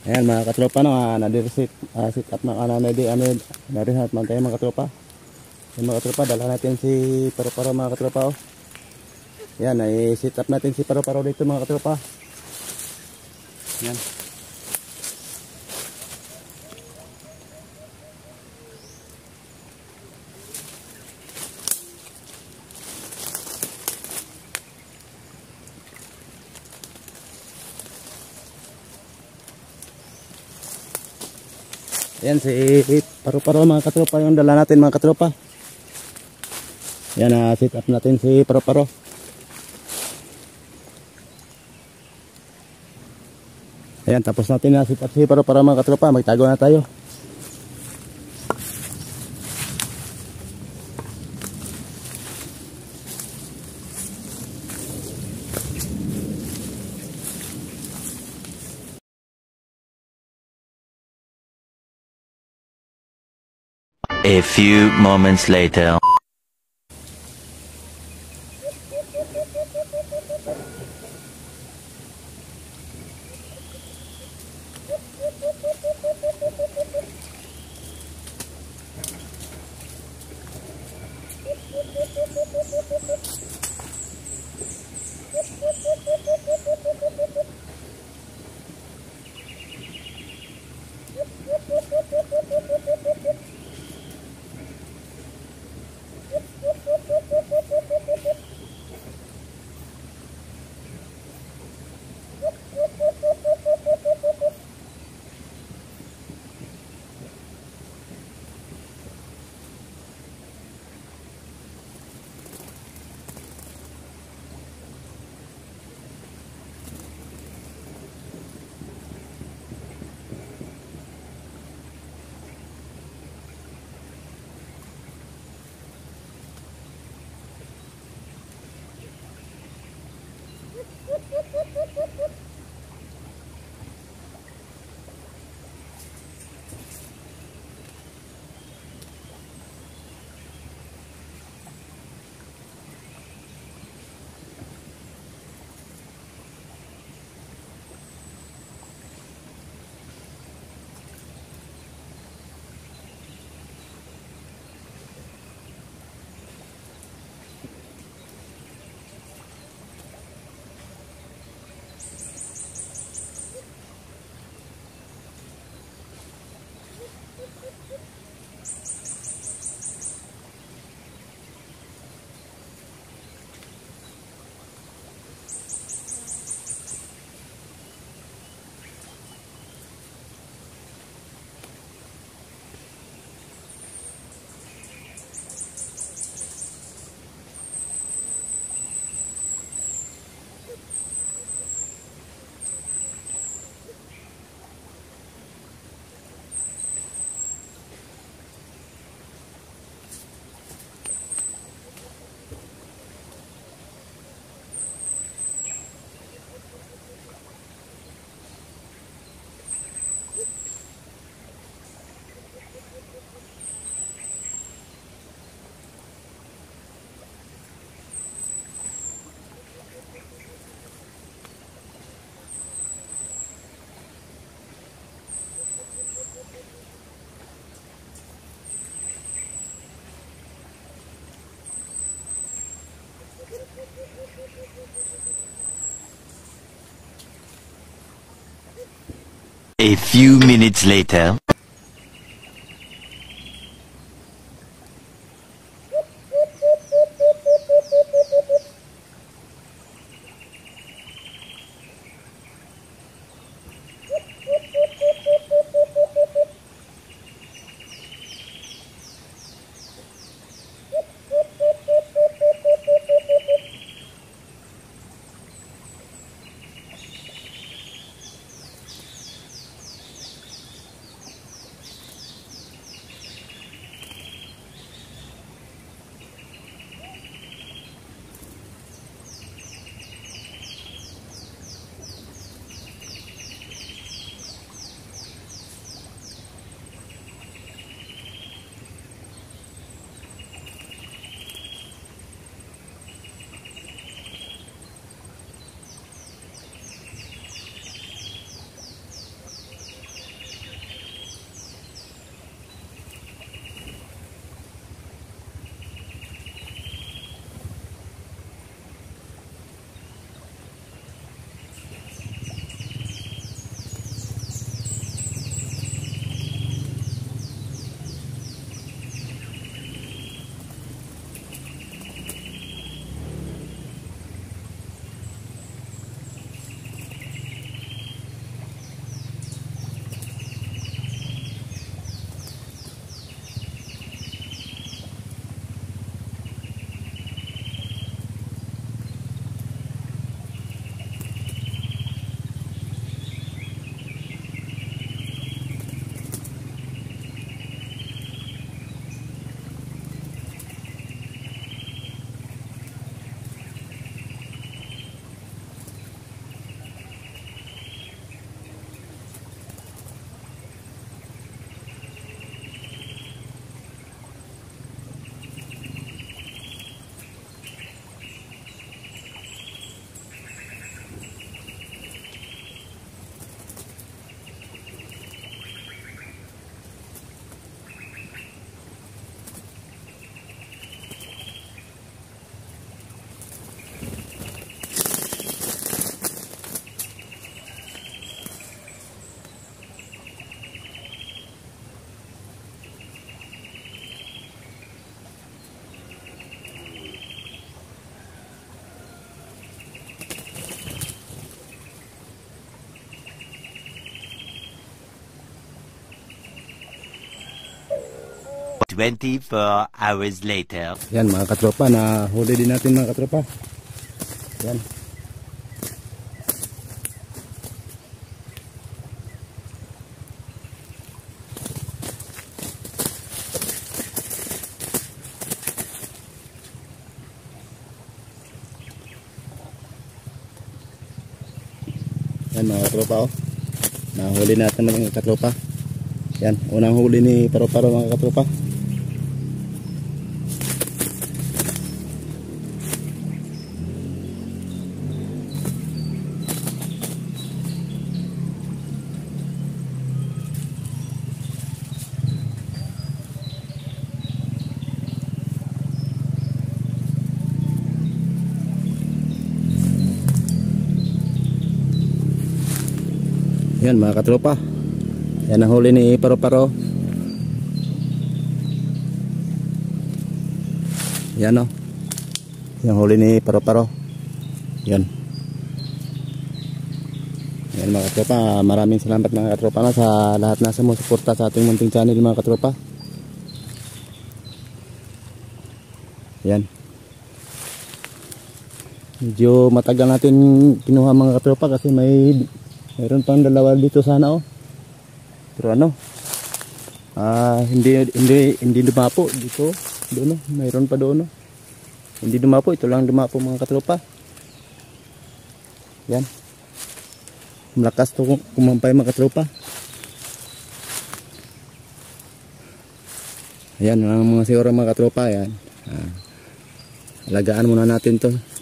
Ayan mga katropa, no, nadiresit sit up na kanamedi narihat man tayo mga katropa. Ayan mga katropa, dala natin si Paro-Paro mga katropa. Oh. Ayan, ay sit up natin si Paro-Paro dito mga katropa. Ayan. Ayan si Paro-Paro mga katropa, yung dala natin mga katropa. Ayan, sit up natin si Paro-Paro. Ayan, tapos natin na sit up si Paro-Paro mga katropa, magtago na tayo. A few moments later. A few minutes later. 24 hours later. Yan mga katropa, na huli din natin mga katropa. Yan. Yan mga katropa, oh. Nahuli natin mga katropa. Yan, unang huli ni Paro-Paro mga katropa. Yan mga katropa. Yan ang huli ni Paro-Paro. Yan o. Yung huli ni Paro-Paro. Yan. Yan mga katropa. Maraming salamat mga katropa na sa lahat na sumusuporta sa ating munting channel mga katropa. Yan. Medyo matagal natin kinuha mga katropa kasi mayroon pang dalawa dito sana oh. Pero ano? Hindi dumapo dito. Doon oh, mayroon pa doon oh. Hindi dumapo, ito lang dumapo mga katropa. Yan. Malakas to kumampay mga katropa. Ayan ang mga siguro mga katropa yan. Alagaan muna natin to.